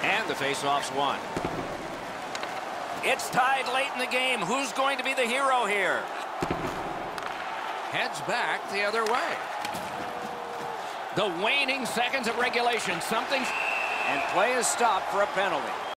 And the faceoff's won. It's tied late in the game. Who's going to be the hero here? Heads back the other way. The waning seconds of regulation. And play is stopped for a penalty.